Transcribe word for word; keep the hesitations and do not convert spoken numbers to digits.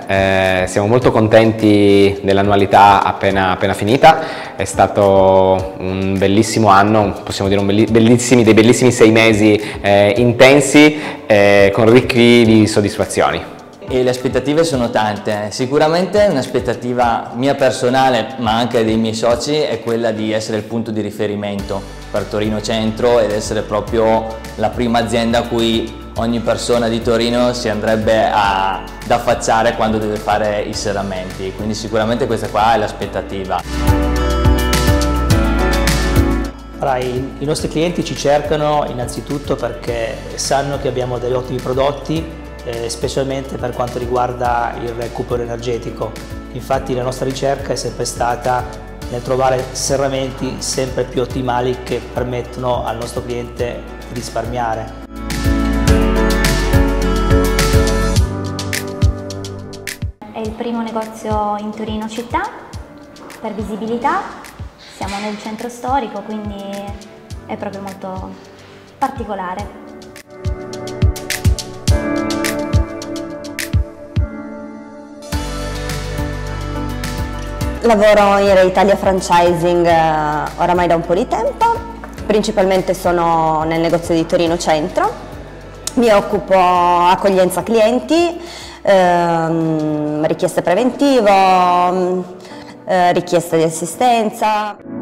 eh, siamo molto contenti dell'annualità appena, appena finita, è stato un bellissimo anno, possiamo dire un belli, bellissimi, dei bellissimi sei mesi eh, intensi eh, con ricchi di soddisfazioni. E le aspettative sono tante, sicuramente un'aspettativa mia personale ma anche dei miei soci è quella di essere il punto di riferimento per Torino Centro ed essere proprio la prima azienda a cui ogni persona di Torino si andrebbe a, ad affacciare quando deve fare i serramenti, quindi sicuramente questa qua è l'aspettativa. Allora, i, i nostri clienti ci cercano innanzitutto perché sanno che abbiamo degli ottimi prodotti, Eh, specialmente per quanto riguarda il recupero energetico. Infatti la nostra ricerca è sempre stata nel trovare serramenti sempre più ottimali che permettono al nostro cliente di risparmiare. È il primo negozio in Torino città, per visibilità, siamo nel centro storico, quindi è proprio molto particolare. Lavoro in Re Italia Franchising eh, oramai da un po' di tempo, principalmente sono nel negozio di Torino Centro, mi occupo accoglienza clienti, ehm, richieste preventivo, eh, richieste di assistenza.